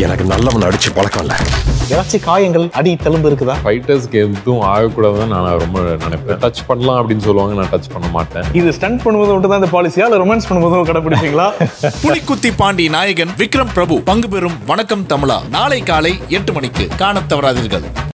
எனக்கு நல்லவன் அடிச்சு பழக்கம் இல்ல. ஏதாச்சும் காயங்கள் அடி தழும்பு இருக்குதா? ஃபைட்டர்ஸ்க்கு எதுவும் ஆகக்கூடாதுன்னு நான் ரொம்ப நினைப்பேன். டச் பண்ணலாம் அப்படின்னு சொல்லுவாங்க, நான் டச் பண்ண மாட்டேன். இது ஸ்டண்ட் பண்ணும்போது மட்டும் தான் இந்த பாலிசியா இல்ல ரொமான்ஸ் பண்ணும்போதும் கடைபிடிப்பீங்களா? புலிக்குத்தி பாண்டி நாயகன் விக்ரம் பிரபு பங்கு பெறும் வணக்கம் தமிழா நாளை காலை 8 மணிக்கு காணத் தவறாதீர்கள்.